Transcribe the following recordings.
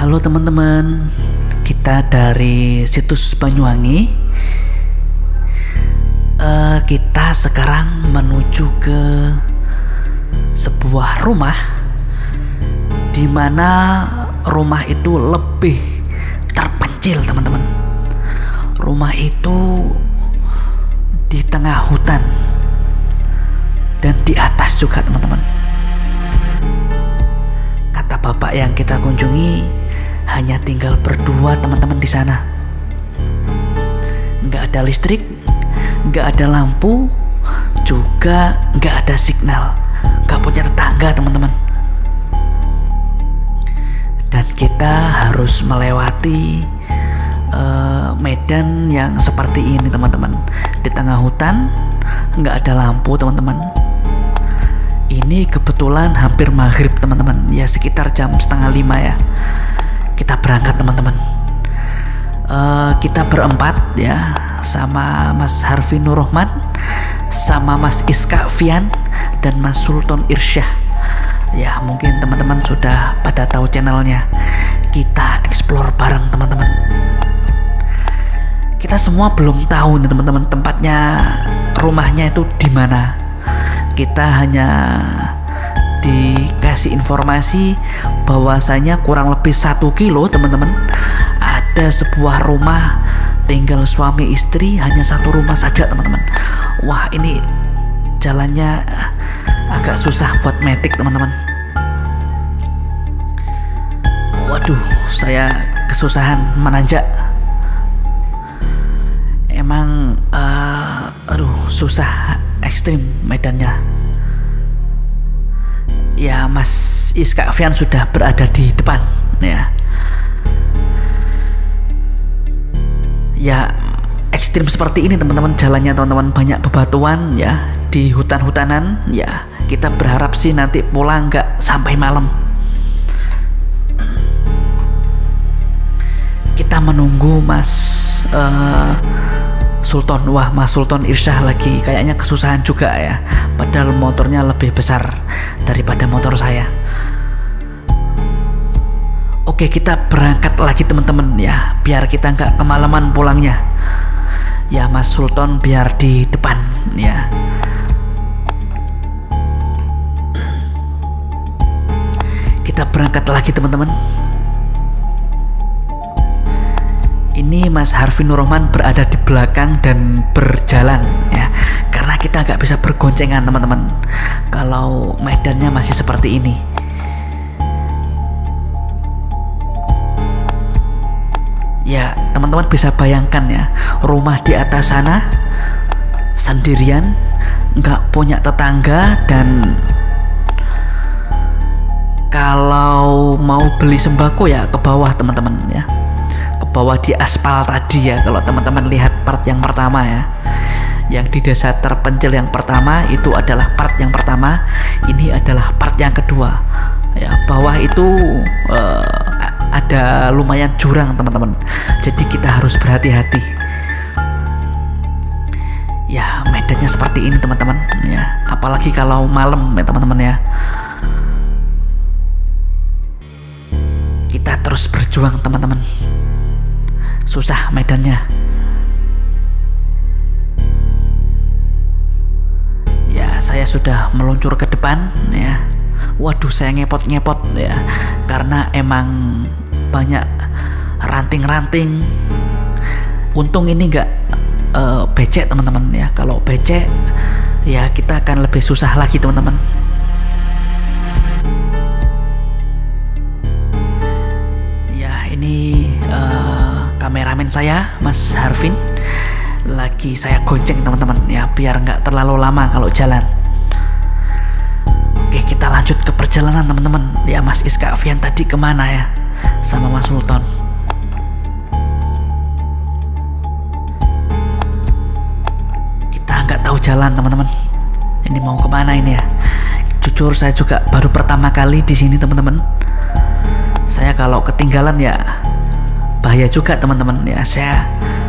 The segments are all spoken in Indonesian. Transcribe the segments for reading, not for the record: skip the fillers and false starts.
Halo teman-teman, kita dari situs Banyuwangi. Kita sekarang menuju ke sebuah rumah, di mana rumah itu lebih terpencil, teman-teman. Rumah itu di tengah hutan dan di atas juga, teman-teman. Kata bapak yang kita kunjungi, hanya tinggal berdua teman-teman di sana. Nggak ada listrik, nggak ada lampu, juga nggak ada signal, nggak punya tetangga, teman-teman. Dan kita harus melewati medan yang seperti ini, teman-teman. Di tengah hutan, nggak ada lampu, teman-teman. Ini kebetulan hampir maghrib, teman-teman. Ya sekitar jam 4:30 ya. Kita berangkat, teman-teman. Kita berempat ya, sama Mas Harfi Nur Rahman, sama Mas Iska Fian, dan Mas Sultan Irsyah. Ya mungkin teman-teman sudah pada tahu channelnya. Kita explore bareng, teman-teman. Kita semua belum tahu nih, teman-teman, tempatnya, rumahnya itu di mana. Kita hanya dikasih informasi bahwasanya kurang lebih 1 kilo, teman-teman, ada sebuah rumah tinggal suami istri, hanya satu rumah saja, teman-teman. Wah, ini jalannya agak susah buat metik, teman-teman. Waduh, saya kesusahan menanjak. Emang susah, ekstrim medannya. Ya, Mas Iska Fian sudah berada di depan ya. Ya ekstrim seperti ini, teman-teman, jalannya, teman-teman. Banyak bebatuan ya, di hutan-hutanan ya. Kita berharap sih nanti pulang nggak sampai malam. Kita menunggu Mas Sultan. Wah, Mas Sultan Irsyah lagi kayaknya kesusahan juga ya, padahal motornya lebih besar daripada motor saya. Oke, kita berangkat lagi, teman-teman ya, biar kita nggak kemalaman pulangnya. Ya, Mas Sultan biar di depan ya. Kita berangkat lagi, teman-teman. Ini Mas Harfi Nur Rahman berada di belakang dan berjalan ya, karena kita nggak bisa bergoncengan, teman-teman, kalau medannya masih seperti ini. Ya teman-teman bisa bayangkan ya, rumah di atas sana sendirian, nggak punya tetangga, dan kalau mau beli sembako ya ke bawah, teman-teman ya, bawah di aspal tadi ya. Kalau teman-teman lihat part yang pertama ya, yang di desa terpencil yang pertama itu adalah part yang pertama, ini adalah part yang kedua ya. Bawah itu ada lumayan jurang, teman-teman, jadi kita harus berhati-hati ya. Medannya seperti ini, teman-teman ya, apalagi kalau malam ya, teman-teman ya. Kita terus berjuang, teman-teman. Susah medannya. Ya, saya sudah meluncur ke depan ya. Waduh, saya ngepot-ngepot ya, karena emang banyak ranting-ranting. Untung ini nggak becek, teman-teman ya. Kalau becek ya kita akan lebih susah lagi, teman-teman. Ya, ini kameramen saya, Mas Harvin, lagi saya gonceng, teman-teman ya, biar nggak terlalu lama kalau jalan. Oke, kita lanjut ke perjalanan, teman-teman ya. Mas Iska Fian tadi kemana ya, sama Mas Sultan? Kita nggak tahu jalan, teman-teman. Ini mau kemana ini ya? Jujur saya juga baru pertama kali di sini, teman-teman. Saya kalau ketinggalan ya bahaya juga, teman-teman ya. Saya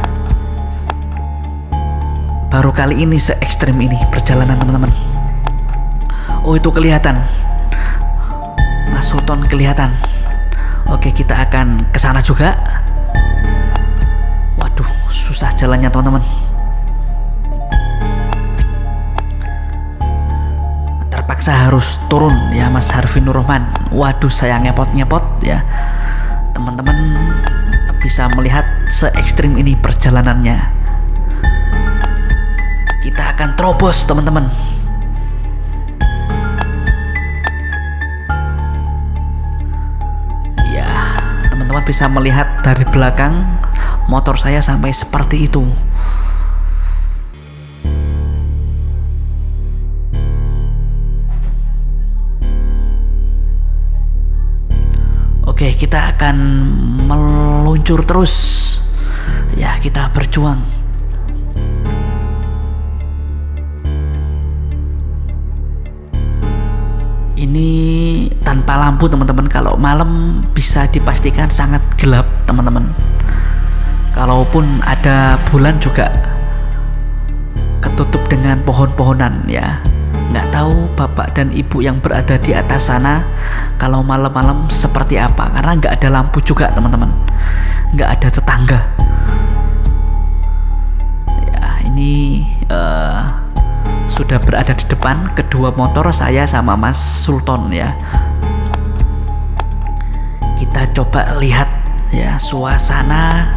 baru kali ini se-ekstrim ini perjalanan, teman-teman. Oh, itu kelihatan Mas Sultan, kelihatan. Oke, kita akan ke sana juga. Waduh, susah jalannya teman-teman. Terpaksa harus turun ya Mas Harvey Nurrohman. Waduh, saya ngepot-ngepot ya. Teman-teman bisa melihat se-ekstrim ini perjalanannya. Kita akan terobos teman-teman. Ya, teman-teman bisa melihat dari belakang motor saya sampai seperti itu. Oke, kita akan meluncur terus. Ya, kita berjuang. Ini tanpa lampu teman-teman. Kalau malam bisa dipastikan sangat gelap teman-teman. Kalaupun ada bulan juga ketutup dengan pohon-pohonan ya. Nggak tahu bapak dan ibu yang berada di atas sana kalau malam-malam seperti apa, karena nggak ada lampu juga teman-teman, nggak ada tetangga. Ya, ini sudah berada di depan kedua motor saya sama Mas Sultan ya. Kita coba lihat ya suasana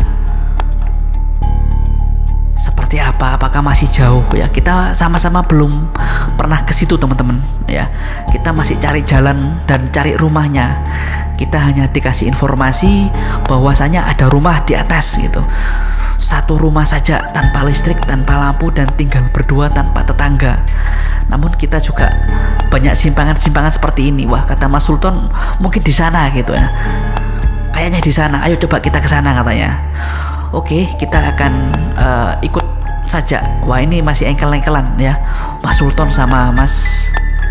seperti apa, apakah masih jauh ya. Kita sama-sama belum pernah ke situ teman-teman ya. Kita masih cari jalan dan cari rumahnya. Kita hanya dikasih informasi bahwasanya ada rumah di atas gitu. Satu rumah saja tanpa listrik, tanpa lampu, dan tinggal berdua tanpa tetangga. Namun kita juga banyak simpangan-simpangan seperti ini. Wah, kata Mas Sultan mungkin di sana gitu ya. Kayaknya di sana. Ayo coba kita ke sana katanya. Oke, kita akan ikut saja. Wah, ini masih engkel-engkelan ya, Mas Sultan sama Mas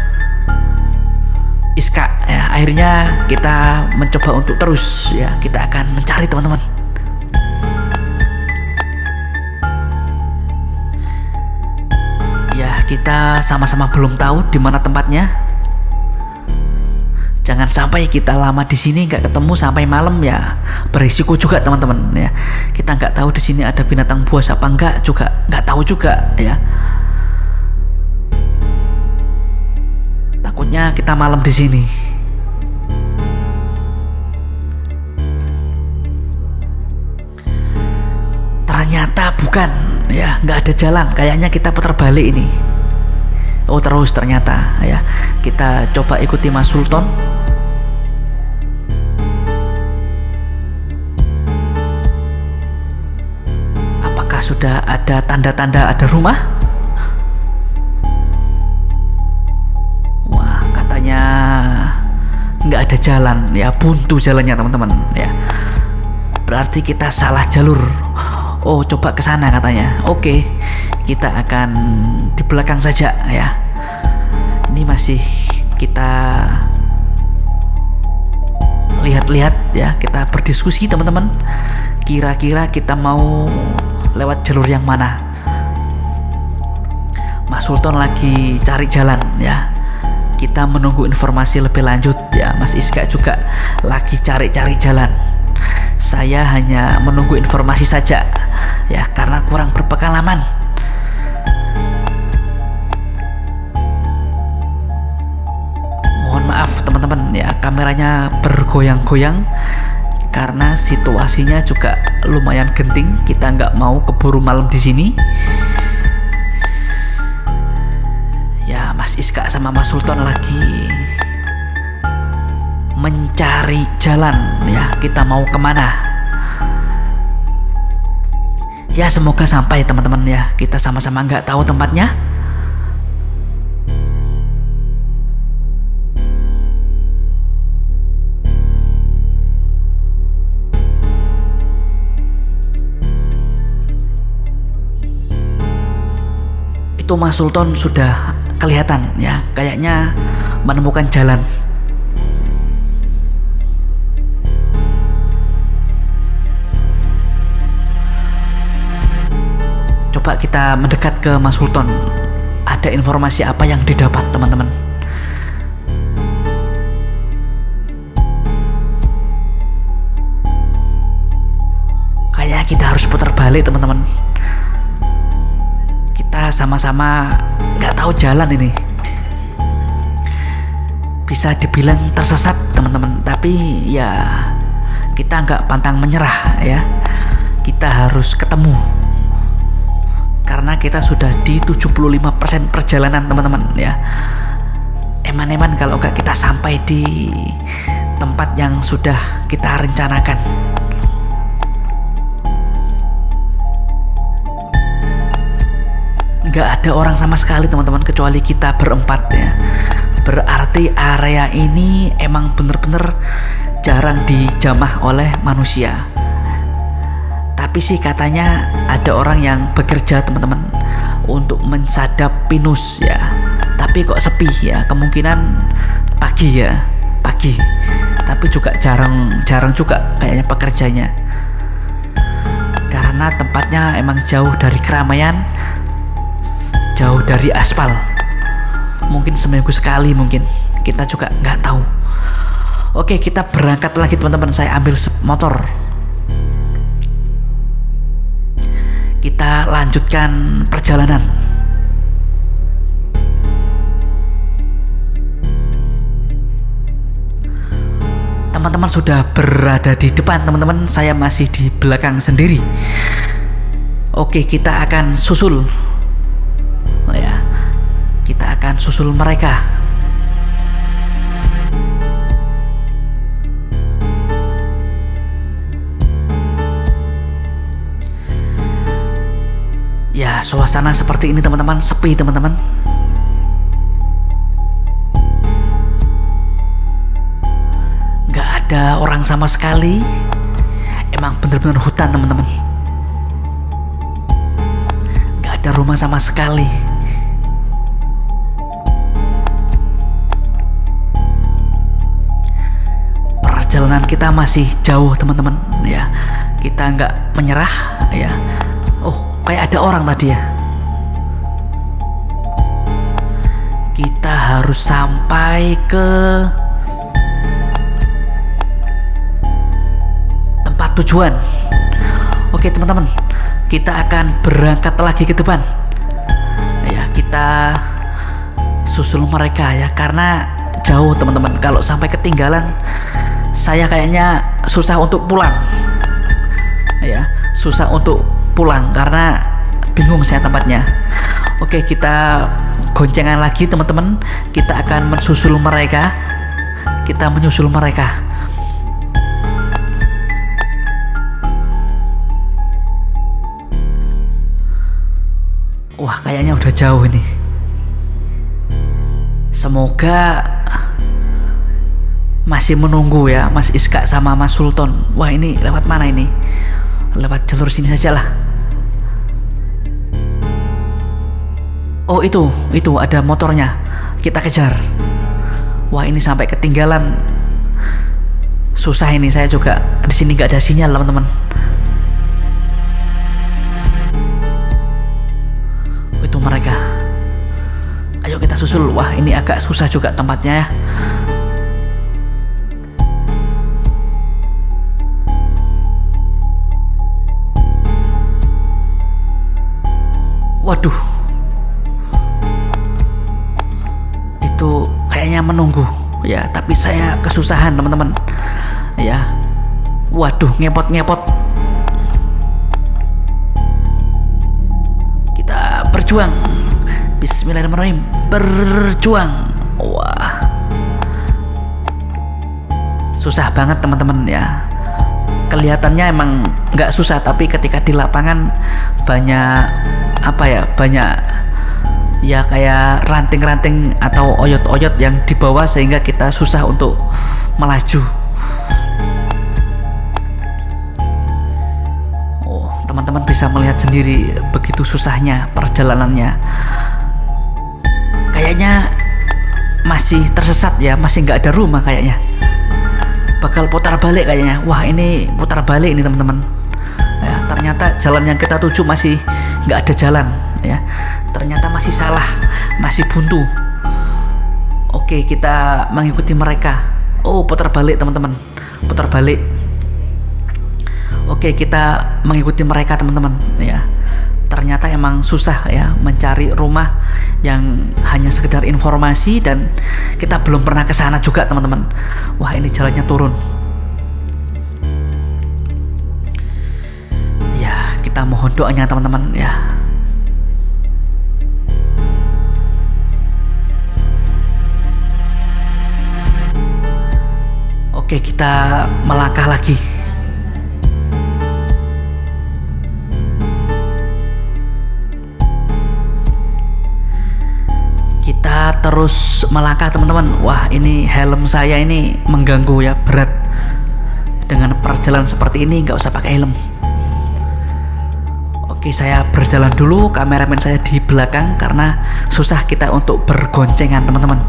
Iska ya. Akhirnya kita mencoba untuk terus ya. Kita akan mencari teman-teman. Ya, kita sama-sama belum tahu di mana tempatnya. Jangan sampai kita lama di sini nggak ketemu sampai malam ya, berisiko juga teman-teman ya. Kita nggak tahu di sini ada binatang buas apa enggak juga, nggak tahu juga ya. Takutnya kita malam di sini. Ternyata bukan ya, nggak ada jalan. Kayaknya kita putar balik ini. Oh, terus ternyata ya. Kita coba ikuti Mas Sultan. Apakah sudah ada tanda-tanda ada rumah? Wah, katanya nggak ada jalan ya, buntu jalannya teman-teman ya. Berarti kita salah jalur. Oh, coba ke sana katanya. Oke, kita akan di belakang saja ya. Ini masih kita lihat-lihat ya, kita berdiskusi teman-teman. Kira-kira kita mau lewat jalur yang mana? Mas Sultan lagi cari jalan ya. Kita menunggu informasi lebih lanjut ya. Mas Iska juga lagi cari-cari jalan. Saya hanya menunggu informasi saja ya, karena kurang berpengalaman. Mohon maaf teman-teman ya, kameranya bergoyang-goyang karena situasinya juga lumayan genting. Kita nggak mau keburu malam di sini. Ya, Mas Iska sama Mas Sultan lagi mencari jalan ya. Kita mau kemana? Ya, semoga sampai teman-teman ya. Kita sama-sama nggak tahu tempatnya. Itu Mas Sultan sudah kelihatan ya, kayaknya menemukan jalan. Coba kita mendekat ke Mas Sultan. Ada informasi apa yang didapat teman-teman? kita harus putar balik teman-teman. Kita sama-sama nggak tahu jalan ini. Bisa dibilang tersesat teman-teman, tapi ya kita nggak pantang menyerah ya. Kita harus ketemu. Karena kita sudah di 75% perjalanan teman-teman ya. Eman-eman kalau nggak kita sampai di tempat yang sudah kita rencanakan. Nggak ada orang sama sekali teman-teman kecuali kita berempat ya. Berarti area ini emang bener-bener jarang dijamah oleh manusia. Tapi sih katanya ada orang yang bekerja teman-teman untuk mensadap pinus ya. Tapi kok sepi ya, kemungkinan pagi ya, pagi. Tapi juga jarang juga kayaknya pekerjanya. Karena tempatnya emang jauh dari keramaian, jauh dari aspal. Mungkin seminggu sekali mungkin, kita juga nggak tahu. Oke, kita berangkat lagi teman-teman. Saya ambil motor. Kita lanjutkan perjalanan. Teman-teman sudah berada di depan teman-teman, saya masih di belakang sendiri. Oke, kita akan susul ya. Kita akan susul mereka. Ya, suasana seperti ini teman-teman, sepi teman-teman. Gak ada orang sama sekali. Emang bener-bener hutan teman-teman. Gak ada rumah sama sekali. Perjalanan kita masih jauh teman-teman ya. Kita nggak menyerah ya. Oh, kayak ada orang tadi ya. Kita harus sampai ke tempat tujuan. Oke teman-teman, kita akan berangkat lagi ke depan ya. Kita susul mereka ya, karena jauh teman-teman. Kalau sampai ketinggalan, saya kayaknya susah untuk pulang ya, susah untuk pulang karena bingung saya tempatnya. Oke, kita goncengan lagi teman-teman. Kita akan mensusul mereka. Kita menyusul mereka. Wah, kayaknya udah jauh ini. Semoga masih menunggu ya Mas Iska sama Mas Sultan. Wah, ini lewat mana ini? Lewat jalur sini saja lah. Oh, itu ada motornya. Kita kejar. Wah, ini sampai ketinggalan. Susah ini, saya juga di sini nggak ada sinyal teman-teman. Itu mereka. Ayo kita susul. Wah, ini agak susah juga tempatnya ya. Waduh, itu kayaknya menunggu ya, tapi saya kesusahan teman-teman ya. Waduh, ngepot-ngepot. Kita berjuang. Bismillahirrahmanirrahim, berjuang. Wah, susah banget teman-teman ya. Kelihatannya emang nggak susah, tapi ketika di lapangan banyak banyak ya kayak ranting-ranting atau oyot-oyot yang dibawa sehingga kita susah untuk melaju. Oh, teman-teman bisa melihat sendiri begitu susahnya perjalanannya. Kayaknya masih tersesat ya, masih nggak ada rumah kayaknya. Bakal putar balik kayaknya. Wah, ini putar balik ini teman-teman ya. Ternyata jalan yang kita tuju masih nggak ada jalan ya. Ternyata masih salah, masih buntu. Oke, kita mengikuti mereka. Oh, putar balik teman-teman, putar balik. Oke, kita mengikuti mereka teman-teman ya. Ternyata emang susah ya mencari rumah yang hanya sekedar informasi, dan kita belum pernah ke sana juga teman-teman. Wah, ini jalannya turun. Ya, kita mohon doanya teman-teman ya. Oke, kita melangkah lagi. Kita terus melangkah teman-teman. Wah, ini helm saya ini mengganggu ya, berat. Dengan perjalanan seperti ini nggak usah pakai helm. Oke, saya berjalan dulu, kameramen saya di belakang karena susah kita untuk bergoncengan teman-teman.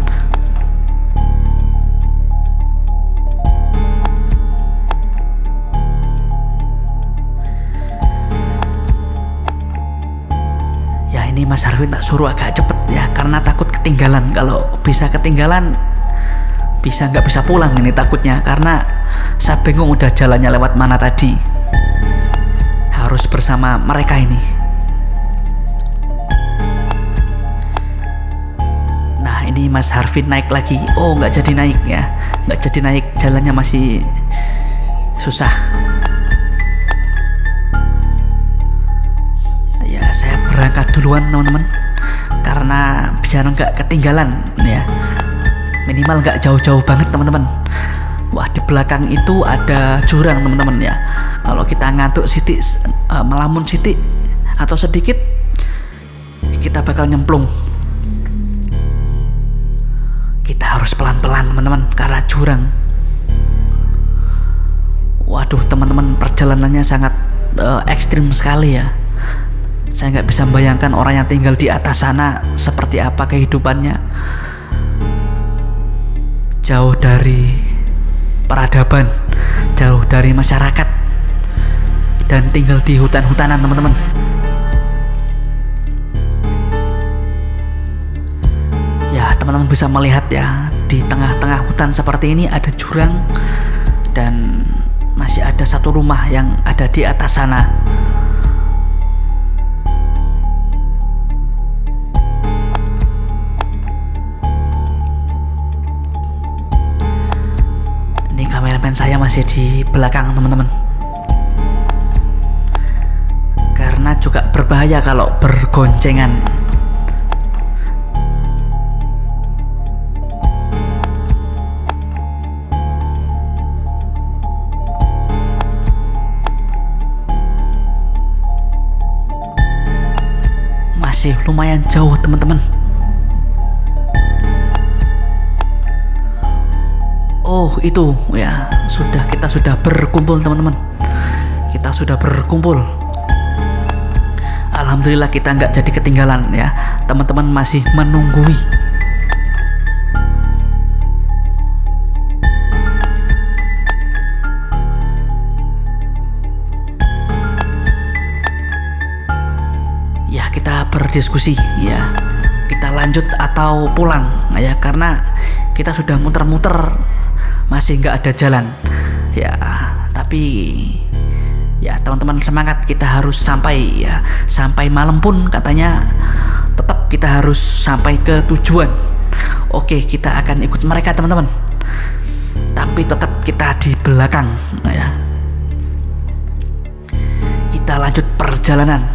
Ini Mas Harvin tak suruh agak cepet ya, karena takut ketinggalan. Kalau bisa ketinggalan, nggak bisa pulang ini takutnya, karena saya bingung udah jalannya lewat mana tadi. Harus bersama mereka ini. Nah, ini Mas Harvin naik lagi. Oh, nggak jadi naik ya, nggak jadi naik, jalannya masih susah. Saya berangkat duluan teman-teman, karena biar nggak ketinggalan ya, minimal nggak jauh-jauh banget teman-teman. Wah, di belakang itu ada jurang teman-teman ya. Kalau kita ngantuk sidik, melamun sidik atau sedikit, kita bakal nyemplung. Kita harus pelan-pelan teman-teman karena jurang. Waduh teman-teman, perjalanannya sangat ekstrim sekali ya. Saya nggak bisa membayangkan orang yang tinggal di atas sana seperti apa kehidupannya. Jauh dari peradaban, jauh dari masyarakat, dan tinggal di hutan-hutanan teman-teman. Ya, teman-teman bisa melihat ya, di tengah-tengah hutan seperti ini ada jurang, dan masih ada satu rumah yang ada di atas sana. Kameramen saya masih di belakang teman-teman, karena juga berbahaya kalau bergoncengan. Masih lumayan jauh teman-teman. Oh, itu ya, kita sudah berkumpul teman-teman. Kita sudah berkumpul. Alhamdulillah kita nggak jadi ketinggalan ya. Teman-teman masih menunggui. Ya, kita berdiskusi ya. Kita lanjut atau pulang ya, karena kita sudah muter-muter, masih nggak ada jalan ya. Tapi ya teman-teman semangat, kita harus sampai ya, sampai malam pun katanya tetap kita harus sampai ke tujuan. Oke, kita akan ikut mereka teman-teman, tapi tetap kita di belakang ya. Kita lanjut perjalanan.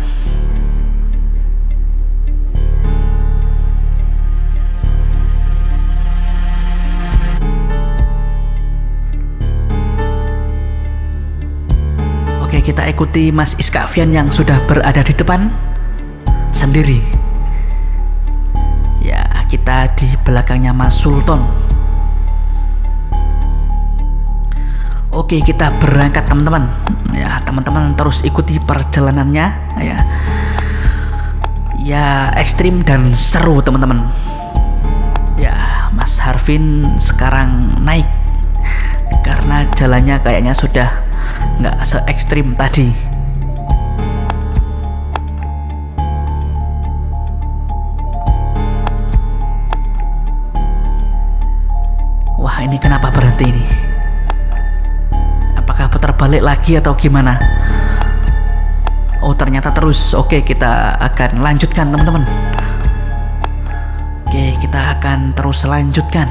Kita ikuti Mas Iskafian yang sudah berada di depan sendiri. Ya, kita di belakangnya Mas Sultan. Oke, kita berangkat teman-teman. Ya, teman-teman terus ikuti perjalanannya ya. Ya, ekstrim dan seru teman-teman. Ya, Mas Harvin sekarang naik karena jalannya kayaknya sudah nggak se-ekstrim tadi. Wah, ini kenapa berhenti ini? Apakah putar balik lagi atau gimana? Oh ternyata terus. Oke, kita akan lanjutkan teman-teman. Oke, kita akan terus lanjutkan.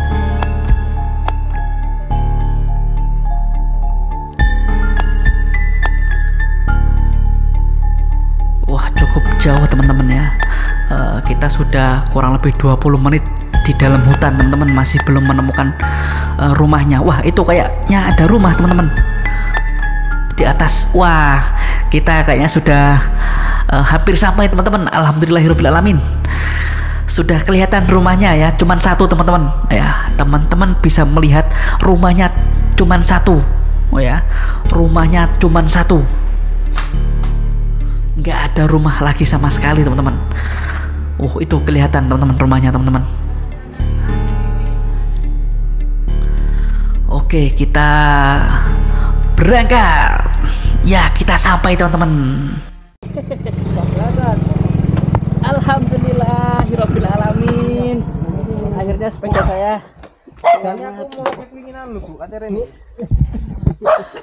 Wah cukup jauh teman-teman ya. Kita sudah kurang lebih 20 menit di dalam hutan teman-teman, masih belum menemukan rumahnya. Wah itu kayaknya ada rumah teman-teman di atas. Wah kita kayaknya sudah hampir sampai teman-teman. Alhamdulillahirobbilalamin, sudah kelihatan rumahnya ya, cuman satu teman-teman ya. Teman-teman bisa melihat rumahnya cuman satu. Oh ya, rumahnya cuman satu, nggak ada rumah lagi sama sekali teman-teman. Itu kelihatan teman-teman rumahnya teman-teman. Oke, kita berangkat. Ya, kita sampai teman-teman. Alhamdulillahirobbilalamin. Akhirnya sepeda saya. Soalnya aku mau kepinginan lu Bu, katanya ini.